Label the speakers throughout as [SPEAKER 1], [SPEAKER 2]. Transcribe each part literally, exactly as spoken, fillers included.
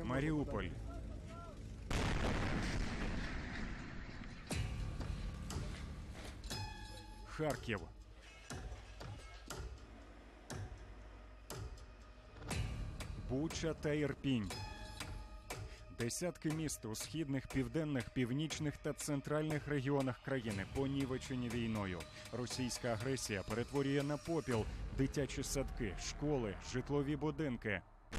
[SPEAKER 1] Маріуполь. Харків. Буча та Ірпінь. Десятки міст у східних, південних, північних та центральних регіонах країни понівечені війною. Російська агресія перетворює на попіл дитячі садки, школи, житлові будинки.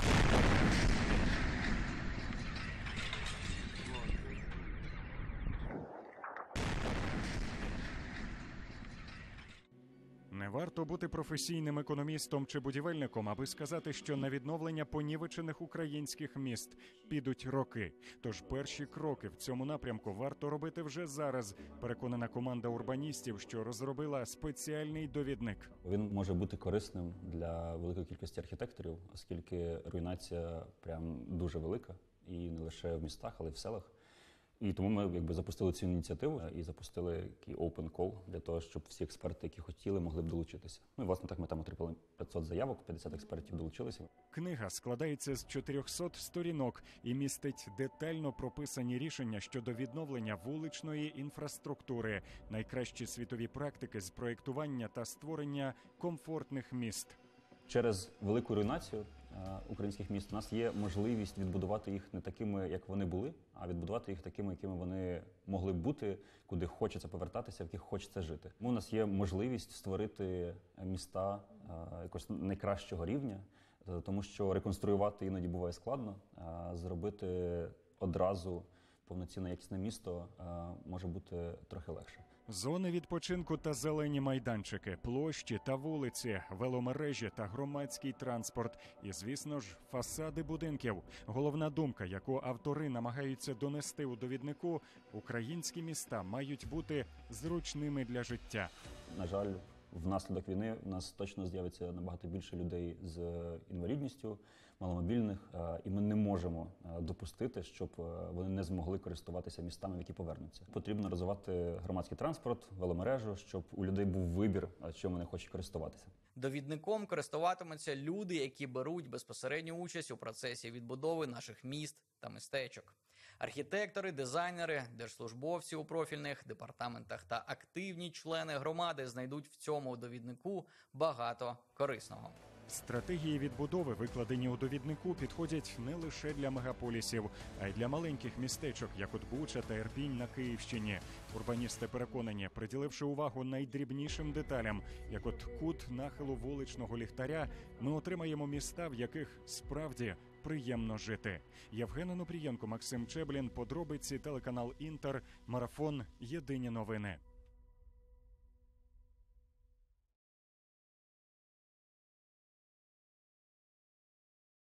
[SPEAKER 1] Не варто бути професійним економістом чи будівельником, аби сказати, що на відновлення понівечених українських міст підуть роки. Тож перші кроки в цьому напрямку варто робити вже зараз, переконана команда урбаністів, що розробила спеціальний довідник.
[SPEAKER 2] Він може бути корисним для великої кількості архітекторів, оскільки руйнація прям дуже велика, і не лише в містах, але й в селах. І тому ми якби запустили цю ініціативу і запустили такий open call для того, щоб всі експерти, які хотіли, могли б долучитися. Ну і, власне, так ми там отримали п'ятсот заявок, п'ятдесят експертів долучилися.
[SPEAKER 1] Книга складається з чотирьохсот сторінок і містить детально прописані рішення щодо відновлення вуличної інфраструктури, найкращі світові практики з проєктування та створення комфортних міст.
[SPEAKER 2] Через велику руйнацію українських міст у нас є можливість відбудувати їх не такими, як вони були, а відбудувати їх такими, якими вони могли б бути, куди хочеться повертатися, в яких хочеться жити. У нас є можливість створити міста якогось найкращого рівня, тому що реконструювати іноді буває складно, а зробити одразу повноцінне якісне місто може бути трохи легше.
[SPEAKER 1] Зони відпочинку та зелені майданчики, площі та вулиці, веломережі та громадський транспорт і, звісно ж, фасади будинків. Головна думка, яку автори намагаються донести у довіднику – українські міста мають бути зручними для життя.
[SPEAKER 2] На жаль, внаслідок війни у нас точно з'явиться набагато більше людей з інвалідністю, маломобільних, і ми не можемо допустити, щоб вони не змогли користуватися містами, в які повернуться. Потрібно розвивати громадський транспорт, веломережу, щоб у людей був вибір, чим вони хочуть користуватися.
[SPEAKER 3] Довідником користуватимуться люди, які беруть безпосередню участь у процесі відбудови наших міст та містечок. Архітектори, дизайнери, держслужбовці у профільних департаментах та активні члени громади знайдуть в цьому довіднику багато корисного.
[SPEAKER 1] Стратегії відбудови, викладені у довіднику, підходять не лише для мегаполісів, а й для маленьких містечок, як от Буча та Ірпінь на Київщині. Урбаністи переконані, приділивши увагу найдрібнішим деталям, як от кут нахилу вуличного ліхтаря, ми отримаємо міста, в яких справді приємно жити. Євген Онопрієнко, Максим Чеблін, подробиці, телеканал Інтер, марафон «Єдині новини».